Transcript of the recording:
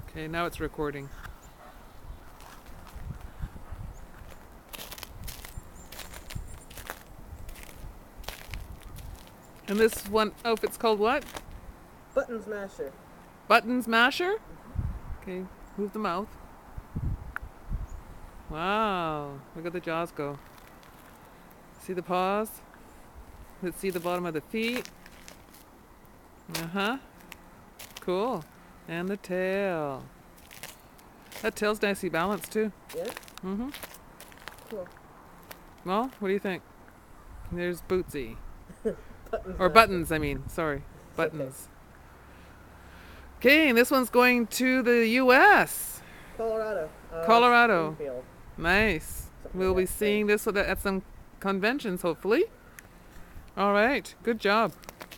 Okay, now it's recording. And this one outfit's called what? Button smasher. Button smasher? Okay, move the mouth. Wow, look at the jaws go. See the paws? Let's see the bottom of the feet. Uh-huh. Cool. And the tail. That tail's nicely balanced too. Yeah? Mm-hmm. Cool. Well, what do you think? There's Bootsy. Button Or smasher. buttons, I mean. Sorry. Buttons. Okay, and this one's going to the U.S. Colorado. Colorado. Springfield. Nice. Something We'll like be that. seeing this at some conventions, hopefully. All right. Good job.